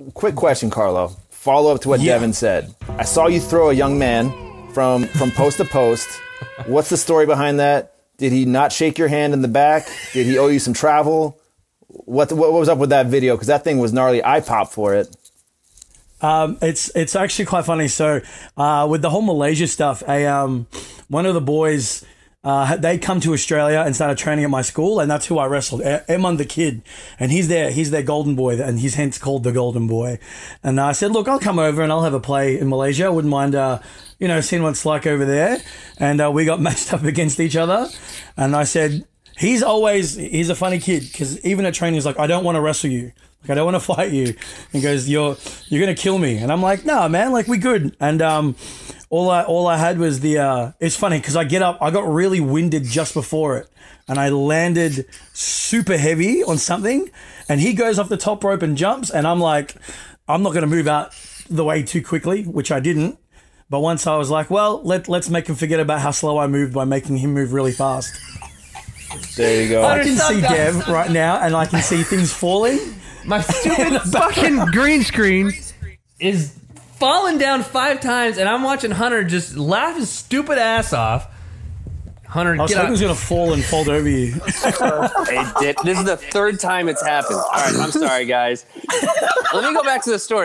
quick question, Carlo. Follow up to what Devin said. I saw you throw a young man from post to post. What's the story behind that? Did he not shake your hand in the back? Did he owe you some travel? What was up with that video? Because that thing was gnarly. I popped for it. It's actually quite funny. So with the whole Malaysia stuff, one of the boys, they come to Australia and started training at my school, and that's who I wrestled. Eman the Kid, and he's their golden boy, and he's hence called the Golden Boy. And I said, look, I'll come over and I'll have a play in Malaysia. I wouldn't mind, seeing what it's like over there. And we got matched up against each other. And I said, he's a funny kid, because even at training, he's like, I don't want to wrestle you. Like, I don't want to fight you. He goes, you're going to kill me. And I'm like, no, man, like, we good. And all I had was it's funny because I got really winded just before it, and I landed super heavy on something, and he goes off the top rope and jumps, and I'm like, I'm not going to move out the way too quickly, which I didn't. But once I was like, well, let's make him forget about how slow I moved by making him move really fast. There you go. I can see Dev right now, and I can see things falling. My stupid fucking green screen is falling down 5 times, and I'm watching Hunter just laugh his stupid ass off. Hunter, I was hoping he was going to fall and fold over you. It did. This is the 3rd time it's happened. All right, I'm sorry, guys. Let me go back to the story.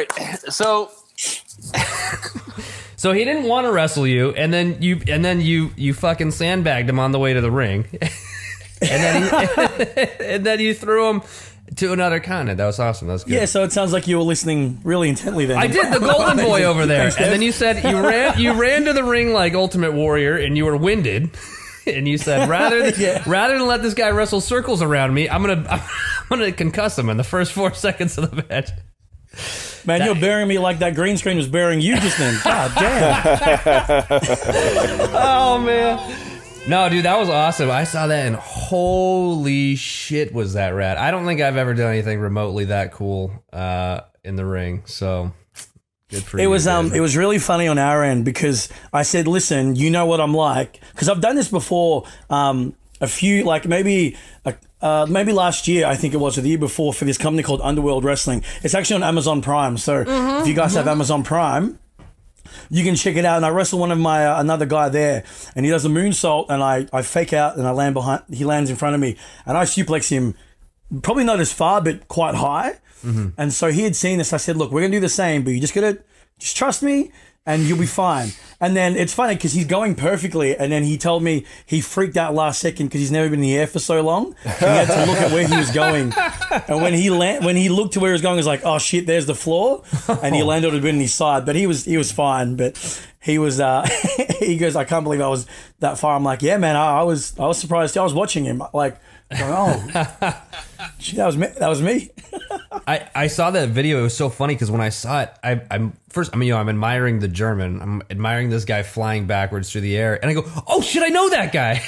So he didn't want to wrestle you, and then you fucking sandbagged him on the way to the ring, and then you threw him to another continent. That was awesome. That was good. Yeah, so it sounds like you were listening really intently then. I did, the Golden Boy over there. And then you said you ran to the ring like Ultimate Warrior, and you were winded. And you said, rather than let this guy wrestle circles around me, I'm gonna concuss him in the first 4 seconds of the match. Man, you're burying me like that green screen was burying you just then. God damn. Oh, man. No, dude, that was awesome. I saw that, and holy shit was that rad. I don't think I've ever done anything remotely that cool in the ring, so good for you. It was really funny on our end, because I said, listen, you know what I'm like, because I've done this before a few, like maybe last year, I think it was, or the year before, for this company called Underworld Wrestling. It's actually on Amazon Prime, so if you guys have Amazon Prime, you can check it out. And I wrestle one of my another guy there, and he does a moonsault, and I fake out and I land behind. He lands in front of me, and I suplex him, probably not as far, but quite high. And so he had seen this. I said, look, we're gonna do the same, but you just trust me, and you'll be fine. And then it's funny because he's going perfectly, and then he told me he freaked out last second because he's never been in the air for so long. So he had to look at where he was going, and when he looked to where he was going, he was like, "Oh shit, there's the floor," and he landed on his side. But he was fine. But he was he goes, "I can't believe I was that far." I'm like, "Yeah, man, I was surprised. I was watching him like." Going, oh, that was me. I saw that video. It was so funny because when I saw it, I'm admiring the German. I'm admiring this guy flying backwards through the air, and I go, "Oh shit, I know that guy."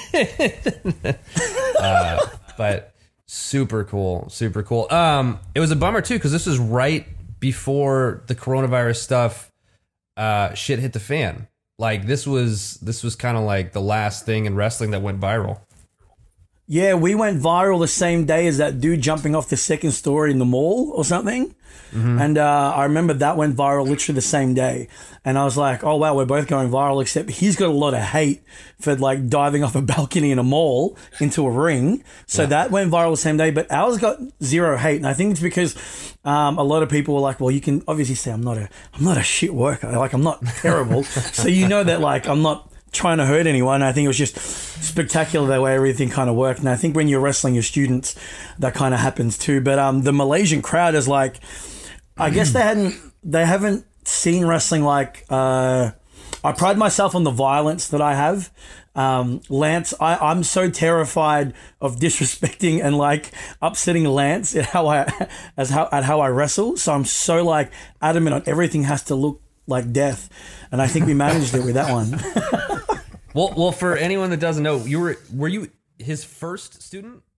But super cool, super cool. It was a bummer too because this was right before the coronavirus stuff shit hit the fan. Like this was kind of like the last thing in wrestling that went viral. Yeah, we went viral the same day as that dude jumping off the second story in the mall or something. And I remember that went viral literally the same day. And I was like, oh, wow, we're both going viral, except he's got a lot of hate for like diving off a balcony in a mall into a ring. So that went viral the same day, but ours got zero hate. And I think it's because a lot of people were like, well, you can obviously say I'm not a shit worker. Like, I'm not terrible. So you know that like I'm not trying to hurt anyone. I think it was just spectacular the way everything kind of worked. And I think when you're wrestling your students, that kind of happens too. But the Malaysian crowd is like, I guess they haven't seen wrestling like, I pride myself on the violence that I have. Lance, I'm so terrified of disrespecting and like upsetting Lance at how I wrestle. So I'm so like adamant on everything has to look like death. And I think we managed it with that one. Well, for anyone that doesn't know, were you his first student?